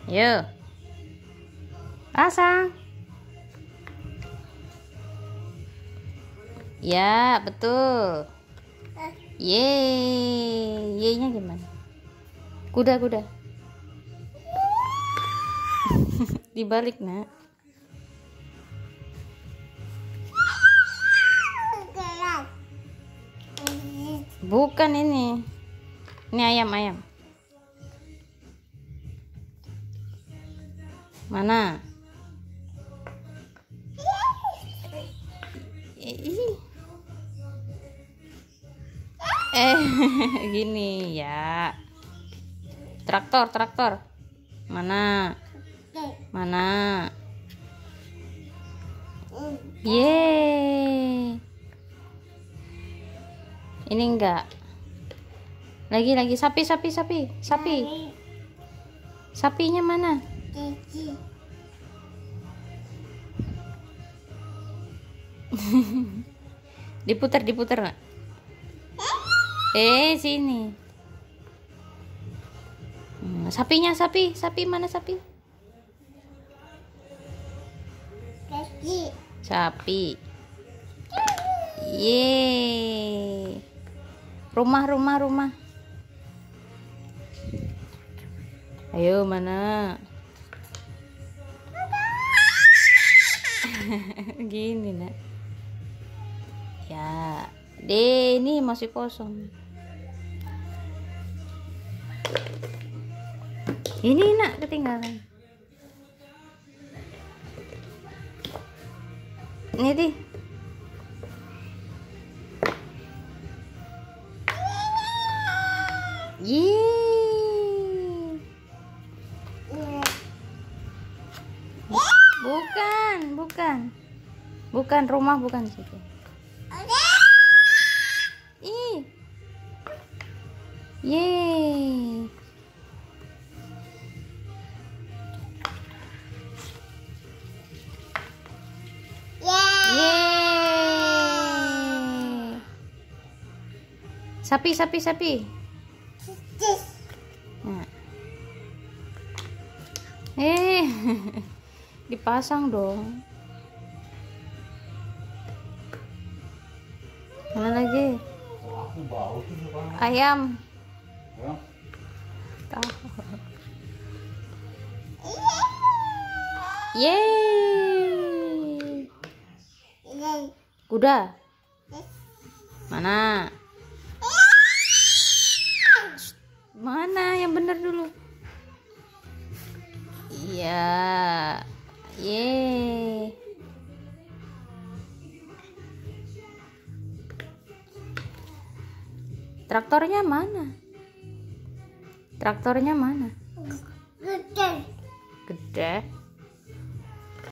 Yuk. Pasang. Ya, betul. Yeay. Ye-nya gimana? Kuda. Dibalik, Nak. Bukan ini. Ini ayam. Mana? Gini ya. Traktor. Mana? Yeay. Ini enggak. Lagi sapi. Sapinya mana? Diputar nggak? Sini. Sapinya sapi mana sapi? Sapi. Yeay. Rumah. Ayo mana? Gini, Nak. Ya, ini masih kosong. Ini, Nak, ketinggalan. Ini deh. Bukan rumah, bukan situ. Yeay. Sapi. Nah. Dipasang dong. Mana lagi? Ayam. Yeay. Kuda. Mana? Mana yang bener dulu? Iya. Yeay. Traktornya mana? Gede.